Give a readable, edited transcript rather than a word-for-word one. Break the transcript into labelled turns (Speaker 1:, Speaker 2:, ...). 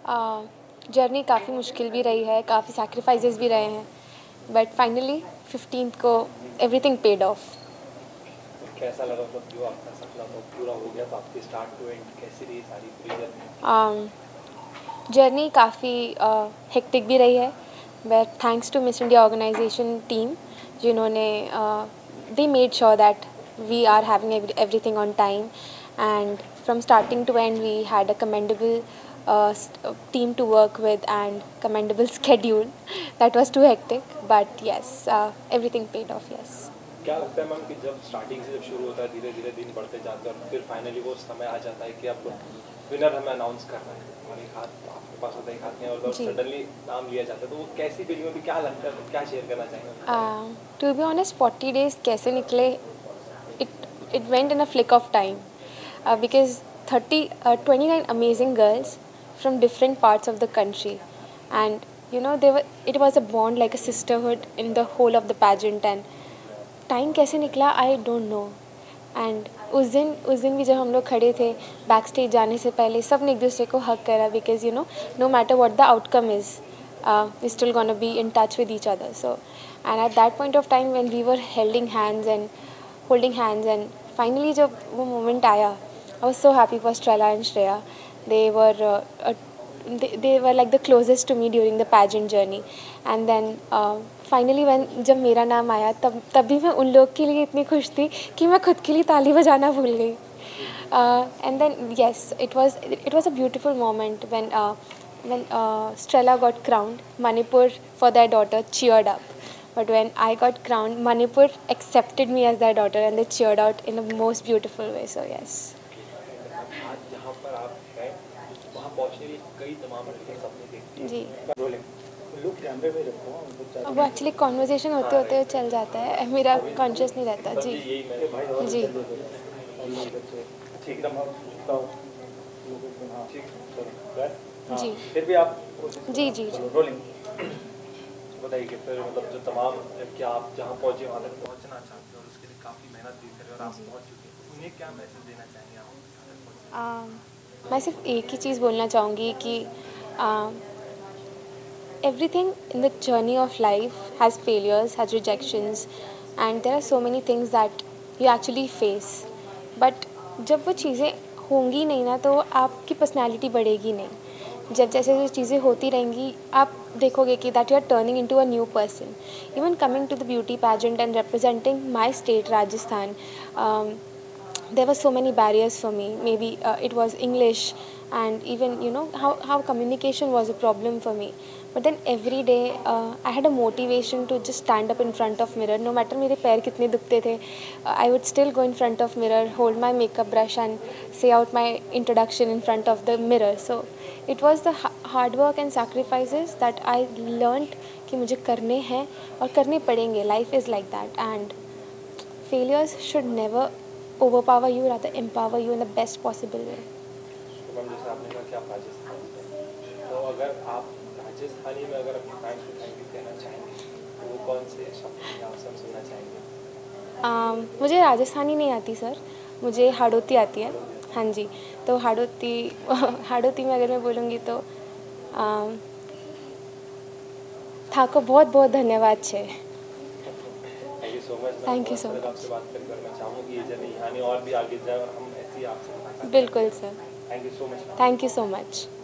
Speaker 1: Journey काफ़ी मुश्किल भी रही है, काफ़ी सैक्रिफाइसेस भी रहे हैं, बट फाइनली 15th को एवरीथिंग पेड ऑफ।
Speaker 2: कैसा लगा मतलब जो आपका सपना तो पूरा हो गया, तो आपकी स्टार्ट टू एंड कैसी रही सारी पूरी जर्नी?
Speaker 1: जर्नी काफ़ी हेक्टिक भी रही है, but thanks to miss India organization team, जिन्होंने they made sure that we are having everything on time, and from starting to end we had a commendable team to work with and commendable schedule. That was too hectic, but yes, everything paid off. Yes.
Speaker 2: क्या लगता है ma'am कि जब starting से जब शुरू होता है, धीरे धीरे दिन बढ़ते जाते हैं और फिर फाइनली वो समय आ जाता है कि अब विनर हमें अनाउंस करना है और एक हाथ आपके पास होता है, एक हाथ में, और सडनली नाम लिया जाता है, तो वो कैसी फीलिंग होती है, क्या लगता है, क्या शेयर करना चाहेंगे?
Speaker 1: टू बी ऑनेस्ट 40 days कैसे निकले, it went in a flick of time, because 29 amazing girls from different parts of the country, and it was a bond like a sisterhood in the whole of the pageant, and time कैसे निकला I don't know. And उस दिन भी जब हम लोग खड़े थे बैक स्टेज जाने से पहले, सब ने एक दूसरे को हक करा, because no matter what the outcome is, we still gonna be in touch with each other. So and at that point of time when we were holding hands and finally जब वो moment आया, I was so happy for Strella and Shreya. they were uh, they were like the closest to me during the pageant journey, and then finally जब मेरा नाम आया तब भी मैं उन लोग के लिए इतनी खुश थी कि मैं खुद के लिए ताली बजाना भूल गई। And then yes, it was a beautiful moment when Strella got crowned. Manipur for their daughter cheered up, but when I got crowned, Manipur accepted me as their daughter and they cheered out in the most beautiful way. So yes.
Speaker 2: आज जहाँ पर आप हैं वहाँ पहुँचने के कई तमाम लड़कियाँ सपने देखती हैं।
Speaker 1: जी,
Speaker 2: लोग कैमरे में रखो हैं,
Speaker 1: वो एक्चुअली कॉन्वर्जेशन होते होते चल जाता है, मेरा कॉन्शियस नहीं रहता। जी जी जी
Speaker 2: फिर भी आप
Speaker 1: जी जी जी
Speaker 2: रोलिंग बताइए कि फिर मतलब जो तमाम लड़कियाँ आप जहाँ पहुँचे वहाँ तक पहुँचना चाहते हो और उसके लिए काफ़ी मेहनत भी करें और आप पहुँच चुके हैं, उन्हें क्या मैसेज देना चाहेंगे आप?
Speaker 1: मैं सिर्फ एक ही चीज़ बोलना चाहूँगी कि everything in the journey of life has failures, has rejections, and there are so many things that you actually face. But जब वो चीज़ें होंगी नहीं ना, तो आपकी पर्सनैलिटी बढ़ेगी नहीं। जब जैसे जैसे चीज़ें होती रहेंगी, आप देखोगे कि that you are turning into a new person. Even coming to the beauty pageant and representing my state Rajasthan, there were so many barriers for me. Maybe it was English, and even how communication was a problem for me. But then every day I had a motivation to just stand up in front of mirror. No matter मेरे पैर कितने दुखते थे, I would still go in front of mirror, hold my makeup brush and say out my introduction in front of the mirror. So it was the hard work and sacrifices that I learned कि मुझे करने हैं और करने पड़ेंगे. Life is like that, and failures should never overpower you, rather empower you in the best possible way.
Speaker 2: जैसे आपने कहा कि आप राजस्थान से, तो अगर आप राजस्थानी में अगर अपने फैंस को थैंक यू कहना चाहेंगे तो वो कौन से शब्द आप सब सुनना चाहेंगे?
Speaker 1: मुझे राजस्थानी नहीं आती सर, मुझे हाड़ौती आती है। हाँ जी, तो हाड़ौती में अगर मैं बोलूँगी तो थाको बहुत बहुत धन्यवाद छे।
Speaker 2: Thank you so much.
Speaker 1: Thank you so much.
Speaker 2: आपसे बात कर मैं चाहूँगी ये जर्नी यहाँ और भी आगे जाए और हम ऐसी आपसे
Speaker 1: बिल्कुल sir.
Speaker 2: Thank you so much.
Speaker 1: Thank you so much.